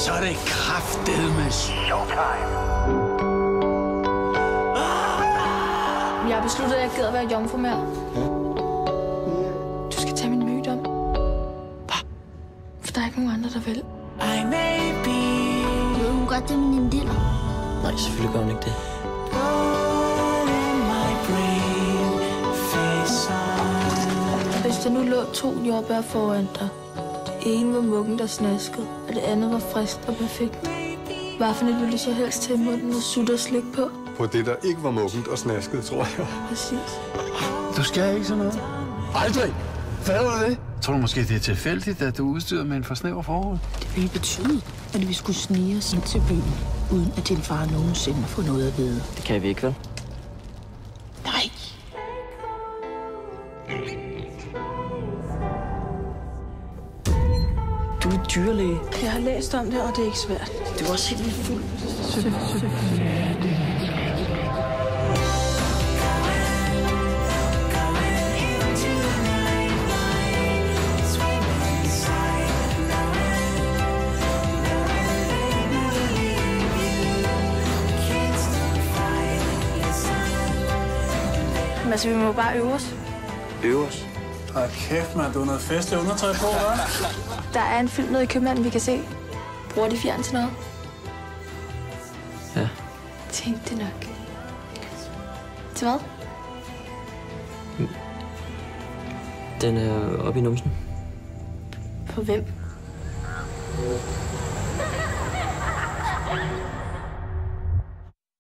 så er det kraftedeme showtime. Jeg har besluttet, at jeg gider være jomfru mere. Du skal tage min myte om. For der er ikke nogen andre, der vil. Ved hun godt, det er min indiller? Nej, selvfølgelig gør hun ikke det. Hvis der nu lå 2 jordbær foran dig. Det ene var muggen, der snaskede, og det andet var frisk og perfekt. Hvad for et ville du så helst til munden og sutte og slik på? På det, der ikke var muggent og snasket, tror jeg. Præcis. Du skal ikke sådan noget. Aldrig! Fatter du det? Tror du måske, det er tilfældigt, at du er udstyret med en for snæver forhold? Det ville betyde, at vi skulle snige os ind til byen, uden at din far nogensinde får noget at vide. Det kan vi ikke, vel? Nej. Du er dyrlæge. Jeg har læst om det, og det er ikke svært. Du er også helt vildt fuld. Altså, vi må bare øve os. Øve os. Hold kæft, mand. Du har noget fest i undertøj på, hva'? Der er en film nede i købmanden, vi kan se. Bruger de fjern til noget? Ja. Tænk det nok. Til hvad? Den er oppe i numsen. På hvem?